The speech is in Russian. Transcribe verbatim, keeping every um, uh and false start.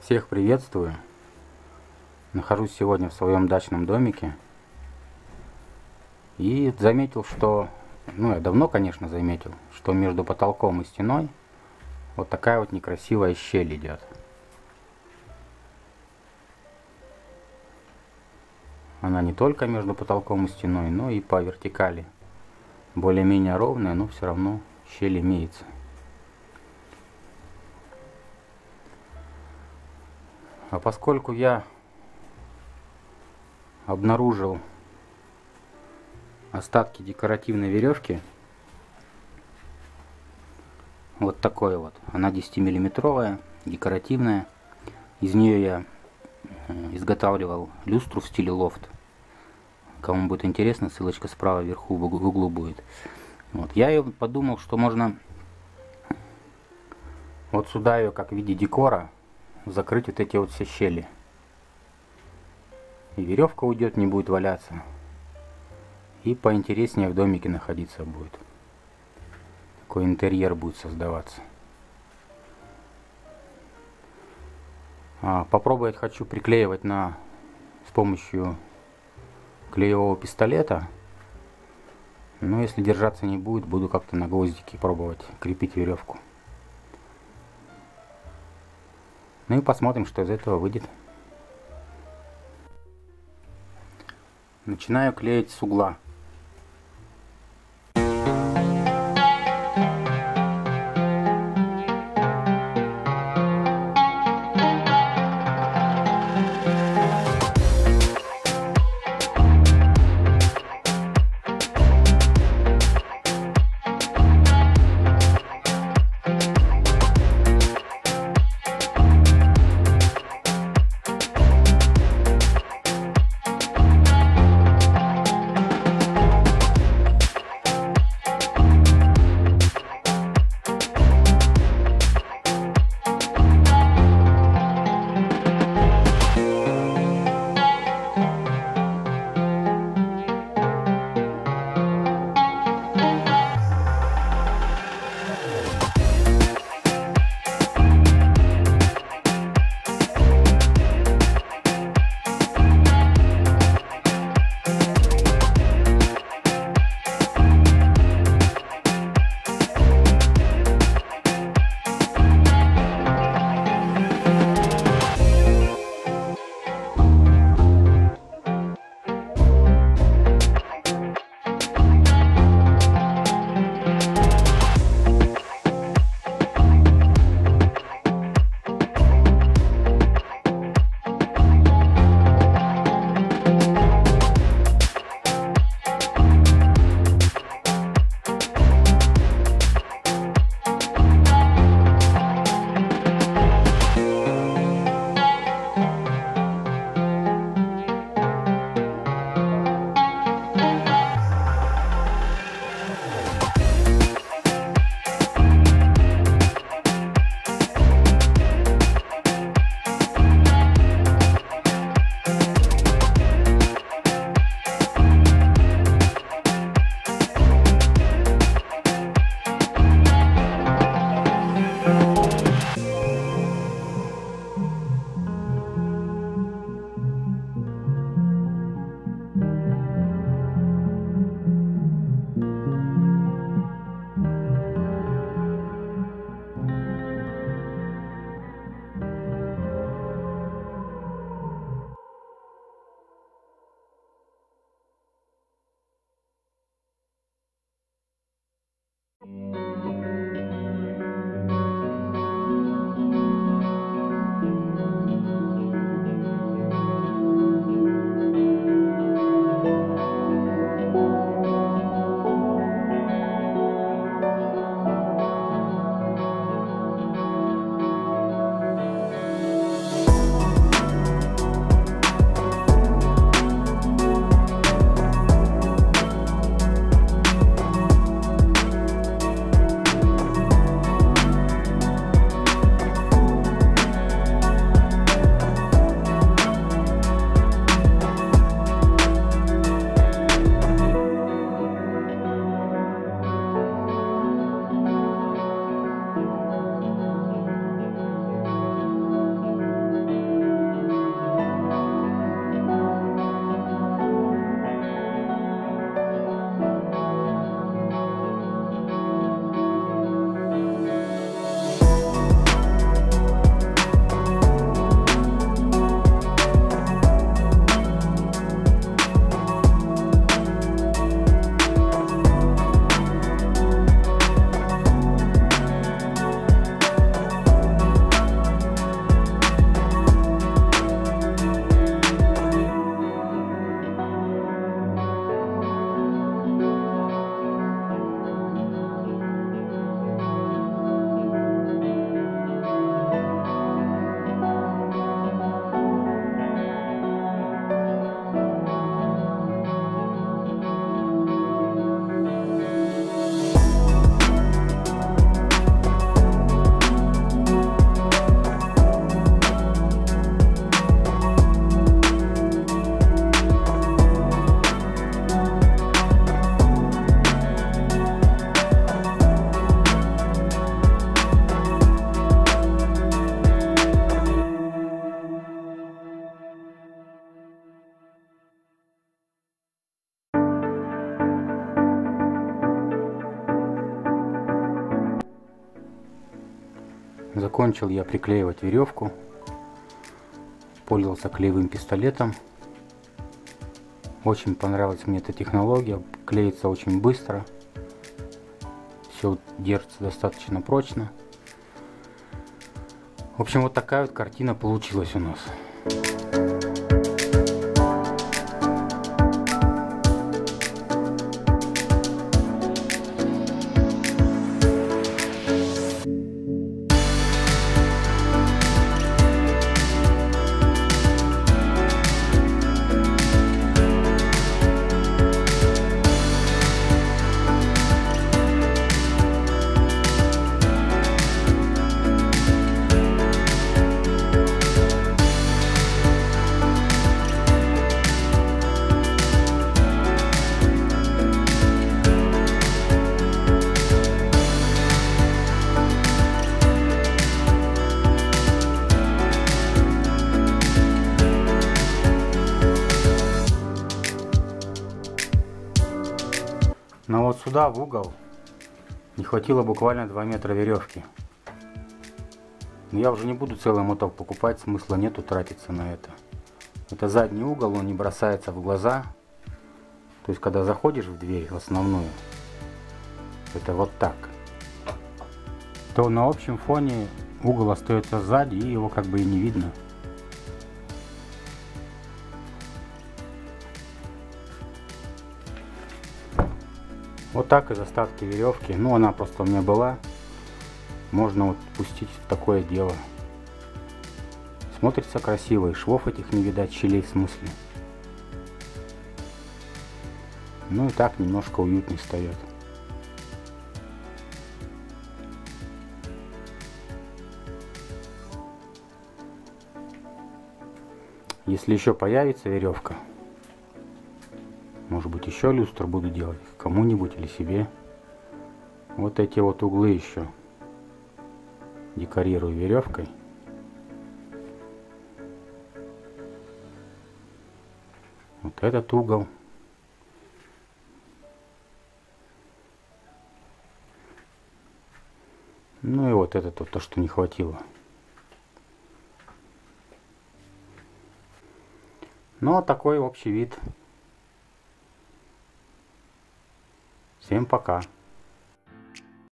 Всех приветствую. Нахожусь сегодня в своем дачном домике. И заметил, что, ну я давно, конечно, заметил, что между потолком и стеной вот такая вот некрасивая щель идет. Она не только между потолком и стеной, но и по вертикали. Более-менее ровная, но все равно щель имеется. А поскольку я обнаружил остатки декоративной веревки, вот такой вот, она десятимиллиметровая, декоративная, из нее я изготавливал люстру в стиле лофт. Кому будет интересно, ссылочка справа вверху в углу будет. Вот. Я ее подумал, что можно вот сюда ее, как в виде декора, закрыть вот эти вот все щели. И веревка уйдет, не будет валяться. И поинтереснее в домике находиться будет. Такой интерьер будет создаваться. А, попробовать хочу приклеивать на с помощью клеевого пистолета. Но если держаться не будет, буду как-то на гвоздики пробовать крепить веревку. Ну и посмотрим, что из этого выйдет. Начинаю клеить с угла. Закончил я приклеивать веревку. Пользовался клеевым пистолетом. Очень понравилась мне эта технология. Клеится очень быстро. Все держится достаточно прочно. В общем, вот такая вот картина получилась у нас. Но вот сюда, в угол, не хватило буквально два метра веревки. Но я уже не буду целый моток покупать, смысла нету тратиться на это. Это задний угол, он не бросается в глаза. То есть, когда заходишь в дверь, в основную, это вот так. То на общем фоне угол остается сзади, и его как бы и не видно. Вот так из остатки веревки, ну она просто у меня была, можно вот пустить в такое дело. Смотрится красиво, и швов этих не видать, щелей в смысле. Ну и так немножко уютнее встает. Если еще появится веревка, может быть, еще люстру буду делать кому-нибудь или себе. Вот эти вот углы еще декорирую веревкой. Вот этот угол. Ну и вот этот вот, то, что не хватило. Ну, вот такой общий вид. Всем пока.